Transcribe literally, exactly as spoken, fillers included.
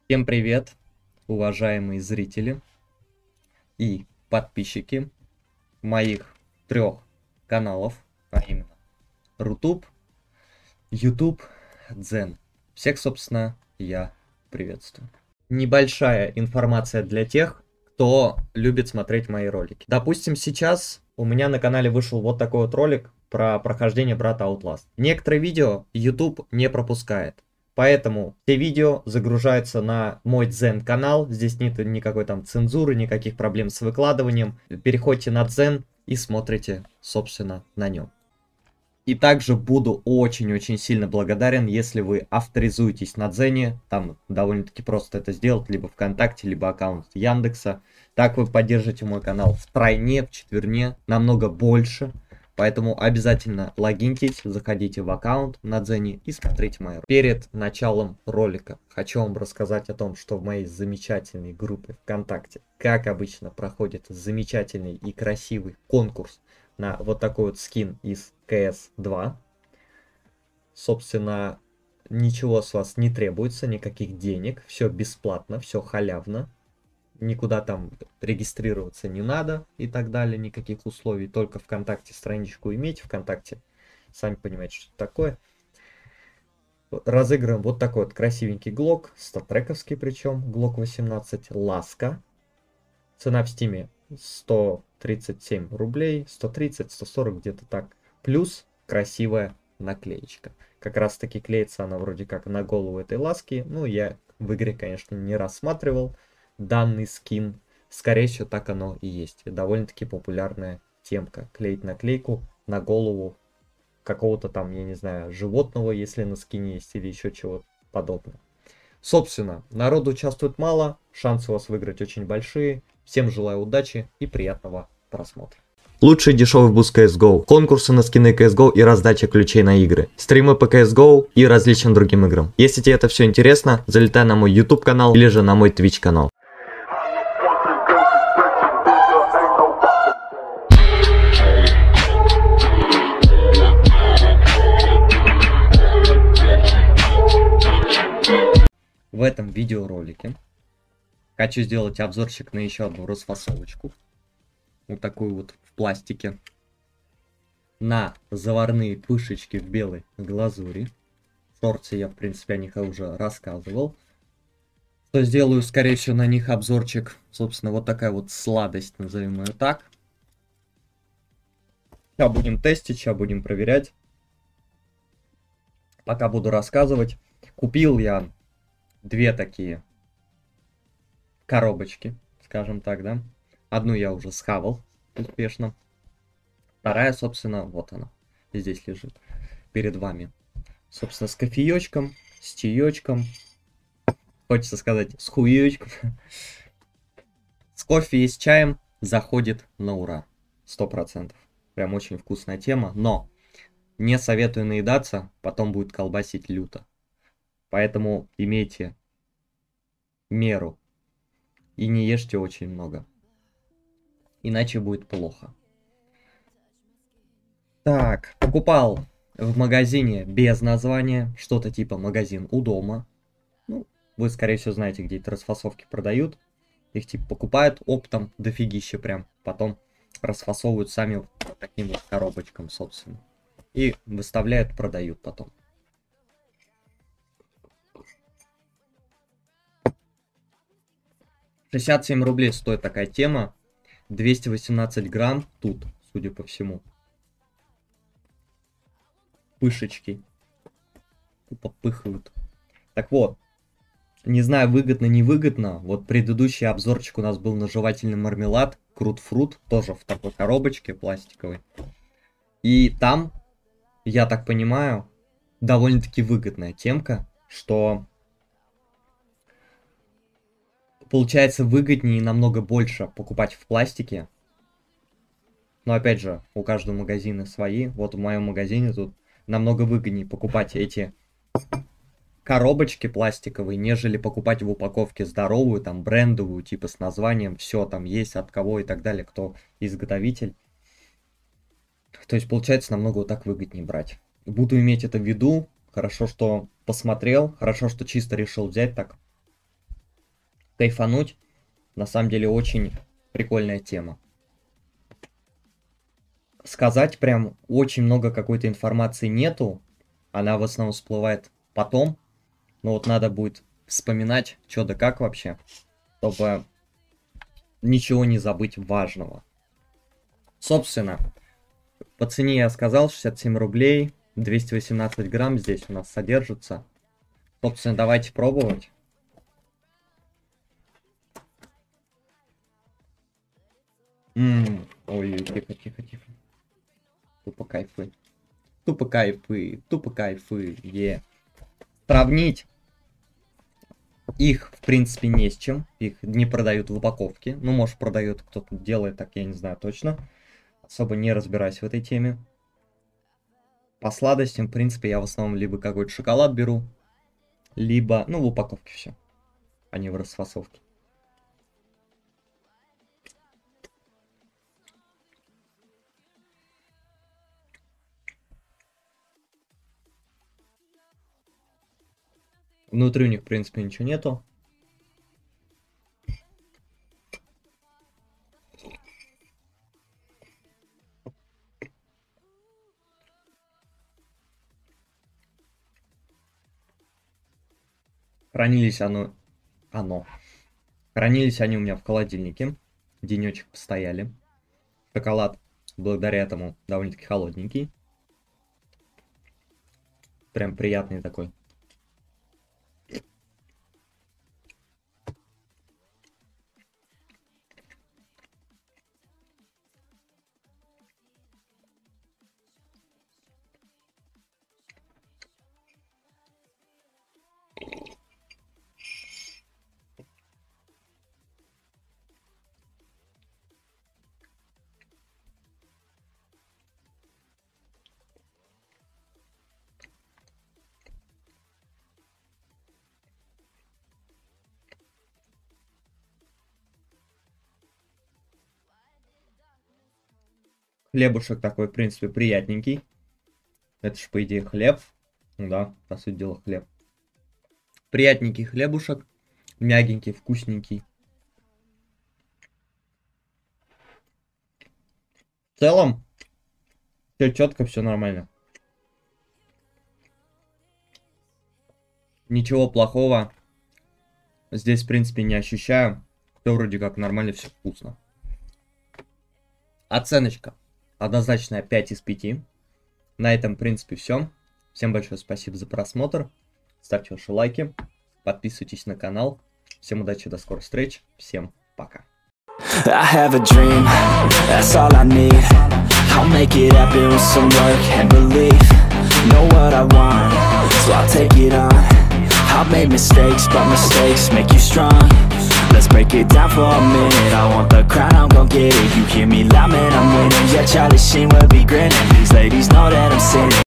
Всем привет, уважаемые зрители и подписчики моих трех каналов, а именно Рутуб, YouTube, Дзен. Всех, собственно, я приветствую. Небольшая информация для тех, кто любит смотреть мои ролики. Допустим, сейчас у меня на канале вышел вот такой вот ролик про прохождение брата Outlast. Некоторые видео YouTube не пропускает. Поэтому все видео загружаются на мой Дзен канал. Здесь нет никакой там цензуры, никаких проблем с выкладыванием. Переходите на Дзен и смотрите, собственно, на нем. И также буду очень-очень сильно благодарен, если вы авторизуетесь на Дзене. Там довольно-таки просто это сделать, либо ВКонтакте, либо аккаунт Яндекса. Так вы поддержите мой канал втройне, вчетверне, намного больше. Поэтому обязательно логиньтесь, заходите в аккаунт на Дзене и смотрите мои ролики. Перед началом ролика хочу вам рассказать о том, что в моей замечательной группе ВКонтакте, как обычно, проходит замечательный и красивый конкурс на вот такой вот скин из кэ эс два. Собственно, ничего с вас не требуется, никаких денег, все бесплатно, все халявно. Никуда там регистрироваться не надо и так далее, никаких условий. Только ВКонтакте страничку иметь. ВКонтакте, сами понимаете, что это такое. Разыграем вот такой вот красивенький глок, статрековский причем, глок восемнадцать, ласка. Цена в стиме сто тридцать семь рублей, сто тридцать, сто сорок, где-то так. Плюс красивая наклеечка. Как раз таки клеится она вроде как на голову этой ласки. Ну, я в игре, конечно, не рассматривал данный скин. Скорее всего, так оно и есть. Довольно-таки популярная темка. Клеить наклейку на голову какого-то там, я не знаю, животного, если на скине есть, или еще чего подобного. Собственно, народу участвует мало, шансы у вас выиграть очень большие. Всем желаю удачи и приятного просмотра. Лучший дешевый буст кей эс гоу, конкурсы на скины кей эс гоу и раздача ключей на игры, стримы по кей эс гоу и различным другим играм. Если тебе это все интересно, залетай на мой YouTube канал или же на мой Twitch канал. В этом видеоролике хочу сделать обзорчик на еще одну расфасовочку. Вот такую вот в пластике. На заварные пышечки в белой глазури. В шорте я, в принципе, о них уже рассказывал. Что сделаю, скорее всего, на них обзорчик. Собственно, вот такая вот сладость, назовем ее так. Сейчас будем тестить, сейчас будем проверять. Пока буду рассказывать. Купил я две такие коробочки, скажем так, да. Одну я уже схавал успешно. Вторая, собственно, вот она. Здесь лежит перед вами. Собственно, с кофеечком, с чаечком. Хочется сказать, с хуечком. С кофе и с чаем заходит на ура. Сто процентов. Прям очень вкусная тема. Но не советую наедаться, потом будет колбасить люто. Поэтому имейте меру. И не ешьте очень много. Иначе будет плохо. Так, покупал в магазине без названия. Что-то типа магазин у дома. Ну, вы, скорее всего, знаете, где эти расфасовки продают. Их типа покупают оптом дофигища прям. Потом расфасовывают сами вот таким вот коробочкам, собственно. И выставляют, продают потом. шестьдесят семь рублей стоит такая тема. двести восемнадцать грамм тут, судя по всему. Пышечки. Тупо пыхают. Так вот. Не знаю, выгодно, невыгодно. Вот предыдущий обзорчик у нас был на жевательный мармелад. Крут-фрут. Тоже в такой коробочке пластиковой. И там, я так понимаю, довольно-таки выгодная темка. Что... Получается выгоднее и намного больше покупать в пластике. Но опять же, у каждого магазина свои. Вот в моем магазине тут намного выгоднее покупать эти коробочки пластиковые, нежели покупать в упаковке здоровую, там брендовую, типа с названием, все там есть, от кого и так далее, кто изготовитель. То есть получается намного вот так выгоднее брать. Буду иметь это в виду. Хорошо, что посмотрел, хорошо, что чисто решил взять так. кайфануть. На самом деле очень прикольная тема. Сказать прям очень много какой-то информации нету. Она в основном всплывает потом. Но вот надо будет вспоминать, что да как вообще, чтобы ничего не забыть важного. Собственно, по цене я сказал, шестьдесят семь рублей, двести восемнадцать грамм здесь у нас содержится. Собственно, давайте пробовать. Ммм, ой, тихо, тихо, тихо. Тупо кайфы. Тупо кайфы, тупо кайфы, е. Сравнить их, в принципе, не с чем. Их не продают в упаковке. Ну, может, продают, кто-то делает так, я не знаю точно. Особо не разбираюсь в этой теме. По сладостям, в принципе, я в основном либо какой-то шоколад беру, либо, ну, в упаковке все, а не в расфасовке. Внутри у них, в принципе, ничего нету. Хранились оно... Оно. Хранились они у меня в холодильнике. Денечек постояли. Шоколад, благодаря этому, довольно-таки холодненький. Прям приятный такой. Хлебушек такой, в принципе, приятненький. Это ж, по идее, хлеб. Ну да, по сути дела, хлеб. Приятненький хлебушек. Мягенький, вкусненький. В целом, все четко, все нормально. Ничего плохого здесь, в принципе, не ощущаю. Все вроде как нормально, все вкусно. Оценочка однозначная пять из пяти. На этом, в принципе, все. Всем большое спасибо за просмотр. Ставьте ваши лайки. Подписывайтесь на канал. Всем удачи, до скорых встреч. Всем пока. I have a dream, that's all I need. I'll make it happen with some work and belief. Know what I want, so I'll take it on. I've made mistakes, but mistakes make you strong. Let's break it down for a minute. I want the crown, I'm gon' get it. You hear me loud, man, I'm winning. Yeah, Charlie Sheen will be grinning. These ladies know that I'm sinning.